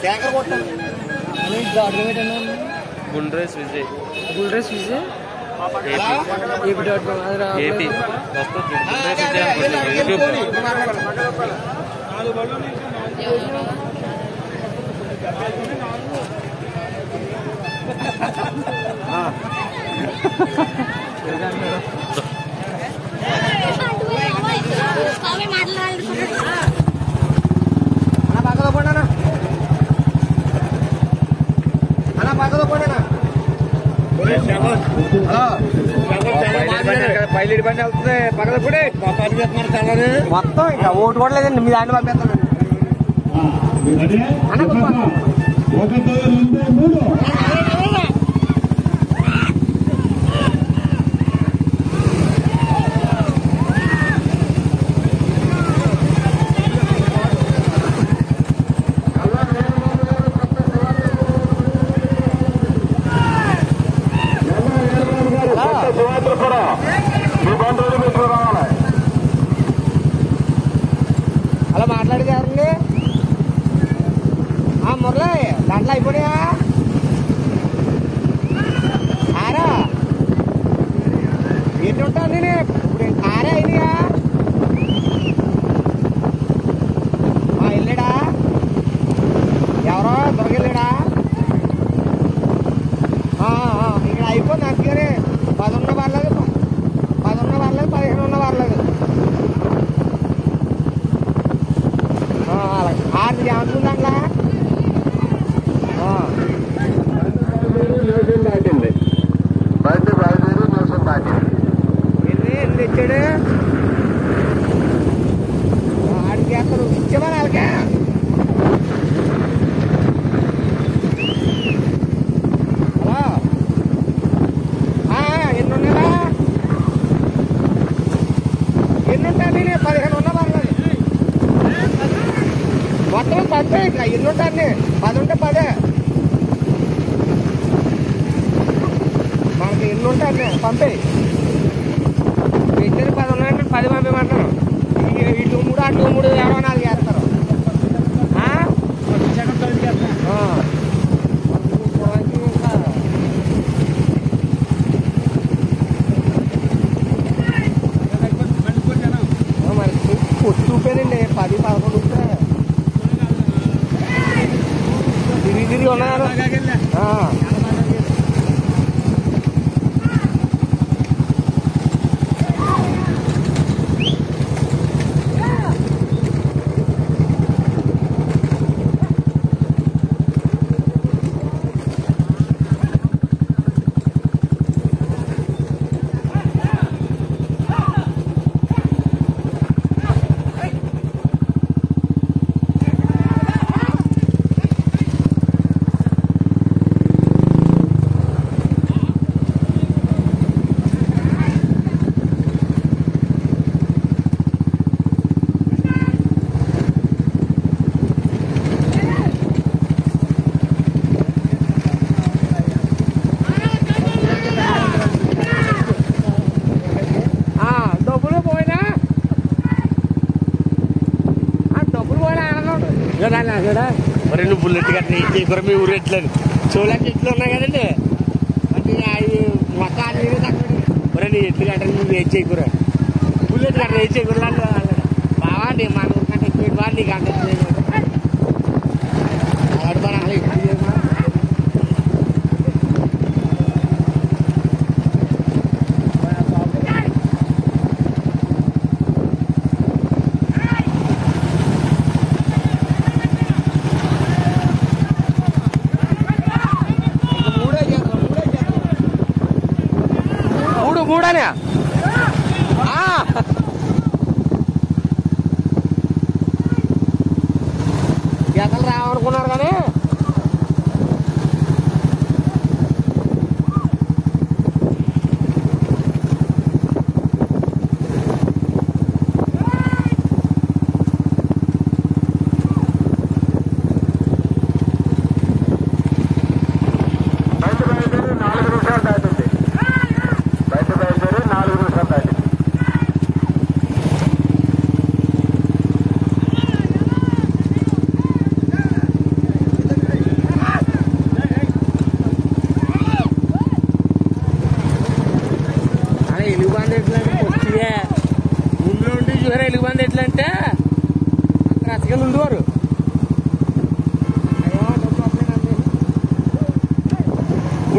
గుండ్రేస్ Vijay AP వస్తుంది గుండ్రేస్ విజయ్ అనుకుంటున్నాను YouTube pilot బండి వెళ్తుంది పక్కన కూడా మొత్తం ఇంకా ఓటు కూడా లేదండి మీ దాన్ని పంపిస్తాను అలా మాట్లాడేదారండి మురళి దాంట్లో అయిపోయా ఆరా ఎన్ని ఉంటాను నేను ఇప్పుడు ఆరే అయినాయా వెళ్ళాడా ఎవరో దొరకెళ్ళాడా ఇక్కడ అయిపోయింది అందుకని 10 ఉన్న పర్లేదు 15 ఉన్న పర్లేదు 6 ఏమంటుందంట్లా దాటింది బండి బయలుదేరి నిమిషం దాటింది ఎన్ని తెచ్చాడు ఆడికి అసలు ఇచ్చేమని వాళ్ళకే హలో ఎన్ని ఉన్నాడా ఎన్ని ఉంటాను నేను 15 ఉన్నా పర్లేదు మొత్తం 10 ఇట్లా ఎన్ని ఉంటాను 10 ఉంటే 10 మనకి ఎన్ని ఉంటాను పంపేయి పెట్టేది 10 ఉన్నాయంటే 10 పంపేయమంటారు ఇటు 3 అటు 3 ఎవరో 4 వేస్తారు మరి కొట్టి చూపానండి 10 11 తిరిగి ఉన్నారు మరి నువ్వు బుల్లెట్ కట్టిన ఇక్కడ మీ ఊరు ఎట్లేదు చూడలేక ఎట్లు ఉన్నాయి కదండి అంటే అవి మొత్తం అన్ని మరి నీ ఎట్లు కట్టని నువ్వు ఏం చేయకూర బుల్లెట్ కట్టిన ఏం చేయకూర బాగా మన ఊరికంటే ఎక్కువ బాగా నీకు అంత అలాంటి మన అలా ఎక్కువ చేయమా మూడనే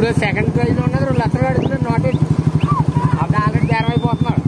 ఇప్పుడు సెకండ్ ప్రైజ్ ఉన్నది 2 లక్షలు అడుగుతున్నాడు నోటీస్ అప్పుడు ఆల్రెడీ బేరం అయిపోతున్నాడు